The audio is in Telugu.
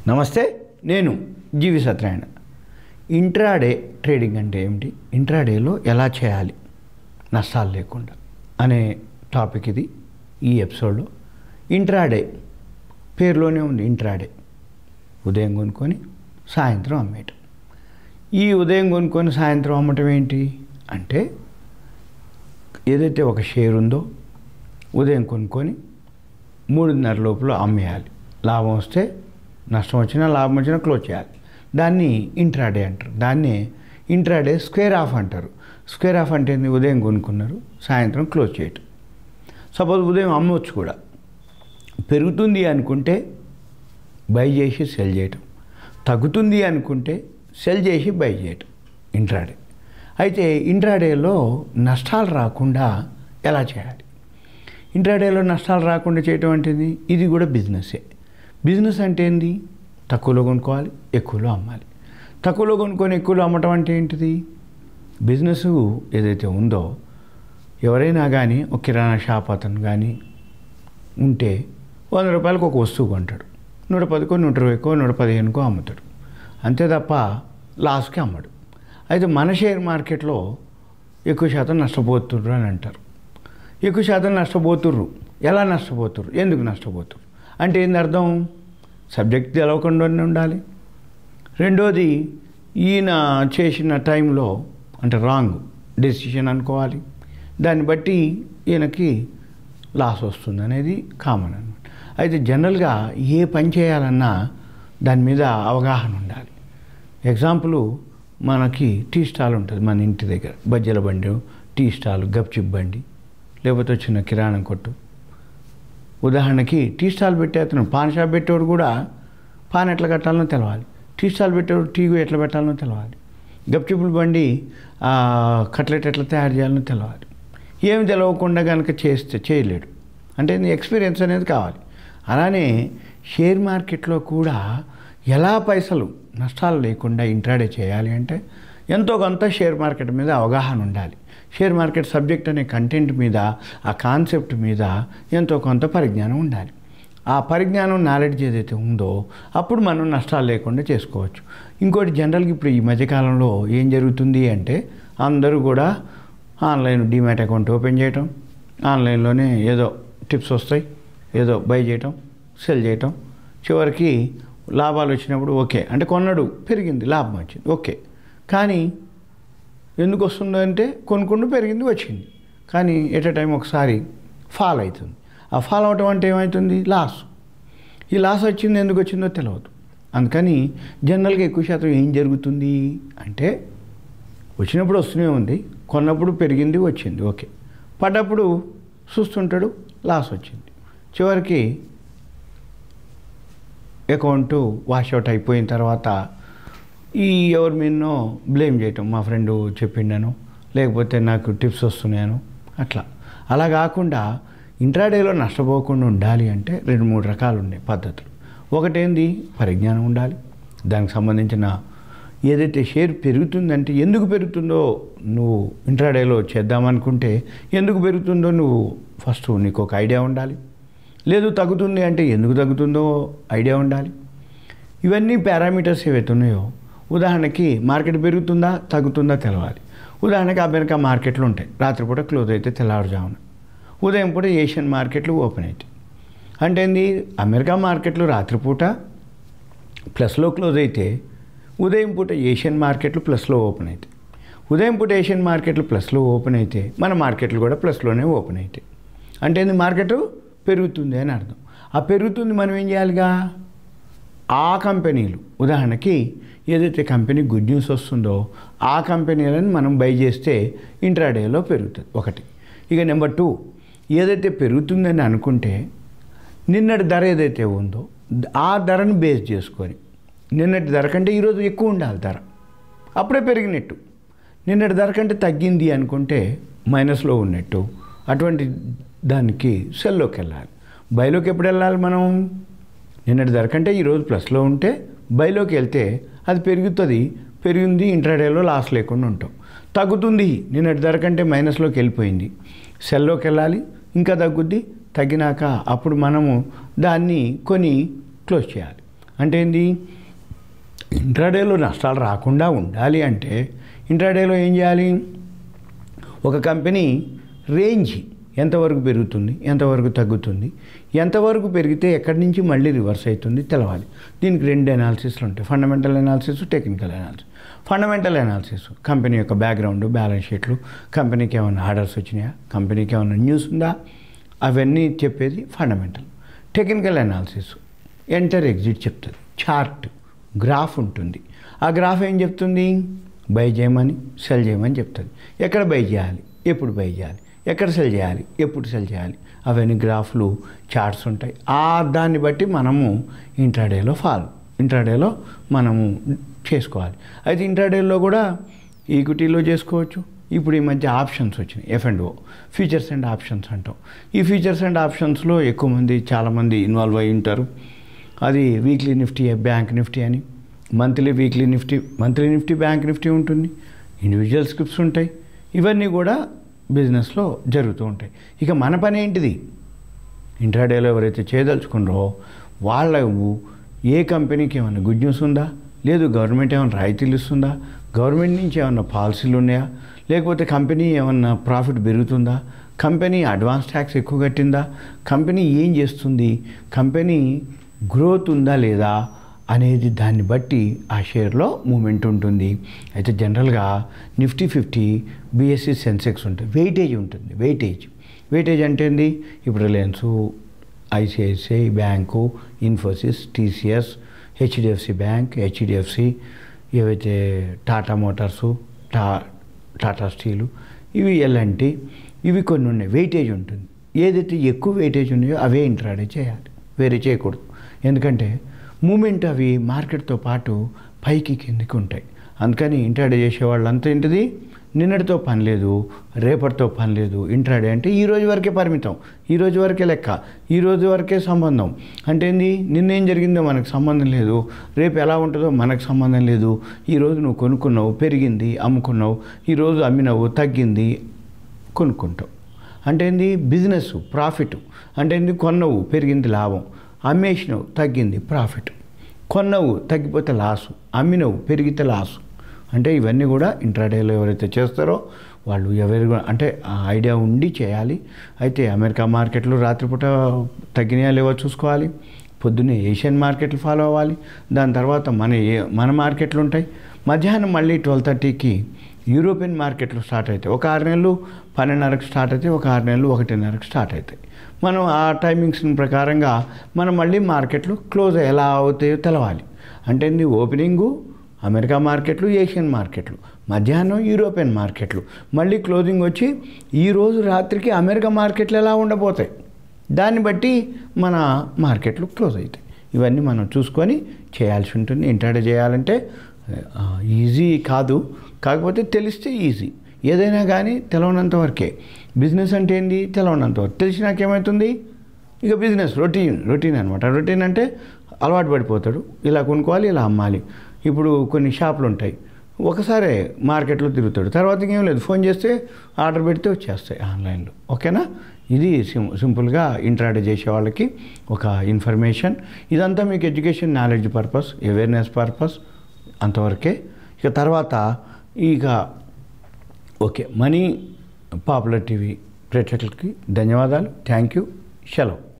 నమస్తే, నేను GVSatyanarayana. ఇంట్రాడే ట్రేడింగ్ అంటే ఏమిటి, ఇంట్రాడేలో ఎలా చేయాలి నష్టాలు లేకుండా అనే టాపిక్ ఇది. ఈ ఎపిసోడ్లో ఇంట్రాడే పేరులోనే ఉంది. ఇంట్రాడే ఉదయం కొనుక్కొని సాయంత్రం అమ్మేయటం. ఈ ఉదయం కొనుక్కొని సాయంత్రం అమ్మటం ఏంటి అంటే, ఏదైతే ఒక షేర్ ఉందో ఉదయం కొనుక్కొని 3:30 లోపల అమ్మేయాలి. లాభం వస్తే, నష్టం వచ్చినా, లాభం వచ్చినా క్లోజ్ చేయాలి. దాన్ని ఇంట్రాడే అంటారు. దాన్ని ఇంట్రాడే స్క్వేర్ ఆఫ్ అంటారు. స్క్వేర్ ఆఫ్ అంటే ఉదయం కొనుక్కున్నారు, సాయంత్రం క్లోజ్ చేయటం. సపోజ్ ఉదయం అమ్మవచ్చు కూడా, పెరుగుతుంది అనుకుంటే బై చేసి సెల్ చేయటం, తగ్గుతుంది అనుకుంటే సెల్ చేసి బై చేయటం ఇంట్రాడే. అయితే ఇంట్రాడేలో నష్టాలు రాకుండా ఎలా చేయాలి? ఇంట్రాడేలో నష్టాలు రాకుండా చేయటం అంటే ఇది కూడా బిజినెస్సే. బిజినెస్ అంటే ఏంది? తక్కువలో కొనుక్కోవాలి, ఎక్కువలో అమ్మాలి. తక్కువలో కొనుక్కొని ఎక్కువలో అమ్మటం అంటే ఏంటిది? బిజినెస్ ఏదైతే ఉందో, ఎవరైనా కానీ ఒక కిరాణా షాప్ అతను కానీ ఉంటే 100 రూపాయలకు ఒక వస్తువు కొంటాడు, 110కో 120కో 115కో అమ్ముతాడు. అంతే తప్ప లాస్కి అమ్మడు. అయితే మన షేర్ మార్కెట్లో ఎక్కువ శాతం నష్టపోతుర్రు అని అంటారు. ఎక్కువ శాతం నష్టపోతుర్రు. ఎలా నష్టపోతుర్రు, ఎందుకు నష్టపోతుర్రు అంటే ఏంది అర్థం? సబ్జెక్ట్ తెలవకుండానే ఉండాలి. రెండోది, ఈయన చేసిన టైంలో అంటే రాంగ్ డెసిషన్ అనుకోవాలి. దాన్ని బట్టి ఈయనకి లాస్ వస్తుంది అనేది కామన్ అనమాట. అయితే జనరల్గా ఏ పని చేయాలన్నా దాని మీద అవగాహన ఉండాలి. ఎగ్జాంపుల్, మనకి టీ స్టాల్ ఉంటుంది మన ఇంటి దగ్గర, బజ్జీల బండి, టీ స్టాల్, గప్చిప్ బండి, లేకపోతే చిన్న కిరాణం కొట్టు. ఉదాహరణకి టీ స్టాల్ పెట్టే అతను, పాన్ షాప్ పెట్టేవాడు కూడా పాన్ ఎట్లా కట్టాలనో తెలవాలి, టీ స్టాల్ పెట్టేవాడు టీ ఎట్లా పెట్టాలనో తెలవాలి, గప్చిప్పుల బండి కట్లెట్ ఎట్లా తయారు చేయాలనో తెలవాలి. ఏమి తెలవకుండా కనుక చేస్తే చేయలేడు. అంటే ఎక్స్పీరియన్స్ అనేది కావాలి. అలానే షేర్ మార్కెట్లో కూడా ఎలా పైసలు నష్టాలు లేకుండా ఇంట్రాడే చేయాలి అంటే, ఎంతో కొంత షేర్ మార్కెట్ మీద అవగాహన ఉండాలి. షేర్ మార్కెట్ సబ్జెక్ట్ అనే కంటెంట్ మీద, ఆ కాన్సెప్ట్ మీద ఎంతో కొంత పరిజ్ఞానం ఉండాలి. ఆ పరిజ్ఞానం, నాలెడ్జ్ ఏదైతే ఉందో అప్పుడు మనం నష్టాలు లేకుండా చేసుకోవచ్చు. ఇంకోటి, జనరల్గా ఇప్పుడు ఈ మధ్యకాలంలో ఏం జరుగుతుంది అంటే, అందరూ కూడా ఆన్లైన్ డీమ్యాట్ అకౌంట్ ఓపెన్ చేయటం, ఆన్లైన్లోనే ఏదో టిప్స్ వస్తాయి, ఏదో బై చేయటం, సెల్ చేయటం, చివరికి లాభాలు వచ్చినప్పుడు ఓకే అంటే కొన్నాడు, పెరిగింది, లాభం వచ్చింది, ఓకే. కానీ ఎందుకు వస్తుందో అంటే, కొనుక్కుంటూ పెరిగింది, వచ్చింది. కానీ ఎట్ ఎ టైం ఒకసారి ఫాల్ అవుతుంది. ఆ ఫాల్ అవటం అంటే ఏమవుతుంది? లాస్. ఈ లాస్ వచ్చింది, ఎందుకు వచ్చిందో తెలియదు. అందుకని జనరల్గా ఎక్కువ శాతం ఏం జరుగుతుంది అంటే, వచ్చినప్పుడు వస్తూనే ఉంది, కొన్నప్పుడు పెరిగింది, వచ్చింది, ఓకే. పడ్డప్పుడు చూస్తుంటాడు, లాస్ వచ్చింది. చివరికి అకౌంటు వాష్అవుట్ అయిపోయిన తర్వాత ఈ ఎవరి మీదనో బ్లేమ్ చేయటం, మా ఫ్రెండు చెప్పిండాను, లేకపోతే నాకు టిప్స్ వస్తున్నాను, అట్లా. అలా కాకుండా ఇంట్రాడేలో నష్టపోకుండా ఉండాలి అంటే 2-3 రకాలు ఉన్నాయి పద్ధతులు. ఒకటేంది, పరిజ్ఞానం ఉండాలి. దానికి సంబంధించిన ఏదైతే షేర్ పెరుగుతుందంటే, ఎందుకు పెరుగుతుందో నువ్వు ఇంట్రాడేలో చేద్దామనుకుంటే, ఎందుకు పెరుగుతుందో నువ్వు ఫస్ట్ నీకు ఒక ఐడియా ఉండాలి. లేదు తగ్గుతుంది అంటే ఎందుకు తగ్గుతుందో ఐడియా ఉండాలి. ఇవన్నీ పారామీటర్స్ ఏవైతే ఉన్నాయో, ఉదాహరణకి మార్కెట్ పెరుగుతుందా తగ్గుతుందా తెలవాలి. ఉదాహరణకి అమెరికా మార్కెట్లు ఉంటాయి, రాత్రిపూట క్లోజ్ అయితే తెల్లవారుజామున. ఉదయం పూట ఏషియన్ మార్కెట్లు ఓపెన్ అవుతాయి. అంటే ఏంది, అమెరికా మార్కెట్లు రాత్రిపూట ప్లస్లో క్లోజ్ అయితే, ఉదయం పూట ఏషియన్ మార్కెట్లు ప్లస్లో ఓపెన్ అవుతాయి. ఉదయం పూట ఏషియన్ మార్కెట్లు ప్లస్లో ఓపెన్ అయితే, మన మార్కెట్లు కూడా ప్లస్లోనే ఓపెన్ అవుతాయి. అంటే ఏంది, మార్కెట్ పెరుగుతుంది అని అర్థం. ఆ పెరుగుతుంది, మనం ఏం చేయాలిగా, ఆ కంపెనీలు, ఉదాహరణకి ఏదైతే కంపెనీ గుడ్ న్యూస్ వస్తుందో ఆ కంపెనీలను మనం బై చేస్తే ఇంట్రాడేలో పెరుగుతుంది, ఒకటి. ఇక నెంబర్ 2, ఏదైతే పెరుగుతుందని అనుకుంటే, నిన్నటి ధర ఏదైతే ఉందో ఆ ధరను బేస్ చేసుకొని, నిన్నటి ధర కంటే ఈరోజు ఎక్కువ ఉండాలి ధర, అప్పుడే పెరిగినట్టు. నిన్నటి ధర కంటే తగ్గింది అనుకుంటే మైనస్లో ఉన్నట్టు. అటువంటి దానికి సెల్లోకి వెళ్ళాలి. బైలోకి ఎప్పుడు వెళ్ళాలి మనం? నిన్నటి ధర కంటే ఈరోజు ప్లస్లో ఉంటే బైలోకి వెళ్తే అది పెరుగుతుంది, పెరిగింది, ఇంట్రాడేలో లాస్ లేకుండా ఉంటాం. తగ్గుతుంది, నిన్నటి ధర కంటే మైనస్లోకి వెళ్ళిపోయింది, సెల్లోకి వెళ్ళాలి, ఇంకా తగ్గుద్ది, తగ్గినాక అప్పుడు మనము దాన్ని కొని క్లోజ్ చేయాలి. అంటే ఏంది, ఇంట్రాడేలో నష్టాలు రాకుండా ఉండాలి అంటే ఇంట్రాడేలో ఏం చేయాలి, ఒక కంపెనీ రేంజ్ ఎంతవరకు పెరుగుతుంది, ఎంతవరకు తగ్గుతుంది, ఎంతవరకు పెరిగితే ఎక్కడి నుంచి మళ్ళీ రివర్స్ అవుతుంది తెలవాలి. దీనికి 2 అనాలిసిస్లు ఉంటాయి, fundamental analysis, technical analysis. Fundamental analysis company యొక్క బ్యాక్గ్రౌండ్, బ్యాలెన్స్ షీట్లు, కంపెనీకి ఏమైనా ఆర్డర్స్ వచ్చినాయా, కంపెనీకి ఏమైనా న్యూస్ ఉందా, అవన్నీ చెప్పేది fundamental. Technical analysis enter exit చెప్తుంది, చార్ట్ గ్రాఫ్ ఉంటుంది. ఆ గ్రాఫ్ ఏం చెప్తుంది, బై చేయమని సెల్ చేయమని చెప్తుంది. ఎక్కడ బై చేయాలి, ఎప్పుడు బై చేయాలి, ఎక్కడ సెల్ చేయాలి, ఎప్పుడు సెల్ చేయాలి, అవన్నీ గ్రాఫ్లు, చార్ట్స్ ఉంటాయి. దాన్ని బట్టి మనము ఇంట్రాడేలో మనము చేసుకోవాలి. అయితే ఇంట్రాడేలో కూడా ఈక్విటీలో చేసుకోవచ్చు. ఇప్పుడు ఈ మధ్య ఆప్షన్స్ వచ్చినాయి, F&O, ఫీచర్స్ అండ్ ఆప్షన్స్ అంటాం. ఈ ఫీచర్స్ అండ్ ఆప్షన్స్లో చాలామంది ఇన్వాల్వ్ అయి ఉంటారు. అది వీక్లీ నిఫ్టీ, బ్యాంక్ నిఫ్టీ అని, మంత్లీ నిఫ్టీ, బ్యాంక్ నిఫ్టీ ఉంటుంది, ఇండివిజువల్ స్క్రిప్ట్స్ ఉంటాయి. ఇవన్నీ కూడా బిజినెస్లో జరుగుతూ ఉంటాయి. ఇక మన పని ఏంటిది, ఇంట్రాడేలో ఎవరైతే చేయదలుచుకున్నారో వాళ్ళు ఏ కంపెనీకి ఏమైనా గుడ్ న్యూస్ ఉందా, లేదు గవర్నమెంట్ ఏమైనా రాయితీలు ఇస్తుందా, గవర్నమెంట్ నుంచి ఏమైనా పాలసీలు ఉన్నాయా, లేకపోతే కంపెనీ ఏమన్నా ప్రాఫిట్ పెరుగుతుందా, కంపెనీ అడ్వాన్స్ ట్యాక్స్ ఎక్కువ కట్టిందా, కంపెనీ ఏం చేస్తుంది, కంపెనీ గ్రోత్ ఉందా లేదా అనేది దాన్ని బట్టి ఆ షేర్లో మూమెంట్ ఉంటుంది. అయితే జనరల్గా నిఫ్టీ 50, BSE, సెన్సెక్స్ ఉంటాయి, వెయిటేజ్ ఉంటుంది. వెయిటేజ్ అంటే ఏంది, ఇప్పుడు Reliance, ICICI bank, Infosys, TCS, HDFC bank, HDFC, ఏవైతే టాటా మోటార్సు, టాటా స్టీలు, ఇవి L&T, ఇవి కొన్ని ఉన్నాయి, వెయిటేజ్ ఉంటుంది. ఏదైతే ఎక్కువ వెయిటేజ్ ఉన్నాయో అవే ఇంట్రాడే చేయాలి, వేరే చేయకూడదు. ఎందుకంటే మూమెంట్ అవి మార్కెట్తో పాటు పైకి కిందికి ఉంటాయి. అందుకని ఇంట్రాడే చేసేవాళ్ళంతా ఏంటిది, నిన్నటితో పని లేదు, రేపటితో పని లేదు. ఇంట్రాడే అంటే ఈ రోజు వరకే పరిమితం, ఈ రోజు వరకే లెక్క, ఈ రోజు వరకే సంబంధం. అంటే ఏంది, నిన్నేం జరిగిందో మనకు సంబంధం లేదు, రేపు ఎలా ఉంటుందో మనకు సంబంధం లేదు. ఈరోజు నువ్వు కొనుక్కున్నావు, పెరిగింది, అమ్ముకున్నావు, ఈరోజు అమ్మినావు, తగ్గింది, కొనుక్కుంటావు. అంటే ఏంది, బిజినెస్ ప్రాఫిట్. అంటే ఏంది, కొన్నవు, పెరిగింది లాభం, అమ్మేసినవు, తగ్గింది ప్రాఫిట్, కొన్నవు, తగ్గిపోతే లాసు, అమ్మినవు, పెరిగితే లాసు. అంటే ఇవన్నీ కూడా ఇంట్రాడేలో ఎవరైతే చేస్తారో వాళ్ళు అంటే ఐడియా ఉండి చేయాలి. అయితే అమెరికా మార్కెట్లు రాత్రిపూట తగ్గినాయా లేవో చూసుకోవాలి, పొద్దున్నే ఏషియన్ మార్కెట్లు ఫాలో అవ్వాలి, దాని తర్వాత మన మార్కెట్లు ఉంటాయి. మధ్యాహ్నం మళ్ళీ 12:30కి యూరోపియన్ మార్కెట్లు స్టార్ట్ అవుతాయి. ఒక 6 నెలలు 12:30కి స్టార్ట్ అవుతాయి, ఒక 6 నెలలు 1:30కి స్టార్ట్ అవుతాయి. మనం ఆ టైమింగ్స్ ప్రకారంగా మనం మళ్ళీ మార్కెట్లు క్లోజ్ ఎలా అవుతాయో తెలవాలి. అంటే ఓపెనింగు అమెరికా మార్కెట్లు, ఏషియన్ మార్కెట్లు, మధ్యాహ్నం యూరోపియన్ మార్కెట్లు, మళ్ళీ క్లోజింగ్ వచ్చి ఈరోజు రాత్రికి అమెరికా మార్కెట్లు ఎలా ఉండబోతాయి, దాన్ని బట్టి మన మార్కెట్లు క్లోజ్ అవుతాయి. ఇవన్నీ మనం చూసుకొని చేయాల్సి ఉంటుంది. ఇంట్రాడే చేయాలంటే ఈజీ కాదు, కాకపోతే తెలిస్తే ఈజీ. ఏదైనా కానీ తెలవనంత వరకే. బిజినెస్ అంటే ఏంది, తెలవనంత వరకు. తెలిసినాక ఏమవుతుంది, ఇక బిజినెస్ రొటీన్ అనమాట. రొటీన్ అంటే అలవాటు పడిపోతాడు, ఇలా కొనుక్కోవాలి, ఇలా అమ్మాలి. ఇప్పుడు కొన్ని షాపులు ఉంటాయి, ఒకసారి మార్కెట్లో తిరుగుతాడు, తర్వాత ఇంకేం లేదు, ఫోన్ చేస్తే ఆర్డర్ పెడితే వచ్చేస్తాయి ఆన్లైన్లో. ఓకేనా, ఇది సింపుల్గా ఇంట్రాడే చేసే వాళ్ళకి ఒక ఇన్ఫర్మేషన్. ఇదంతా మీకు education, knowledge purpose, awareness purpose అంతవరకే. ఇక తర్వాత ఓకే, మనీ పాపులర్ టీవీ ప్రేక్షకులకి ధన్యవాదాలు. Thank you. సెలవు.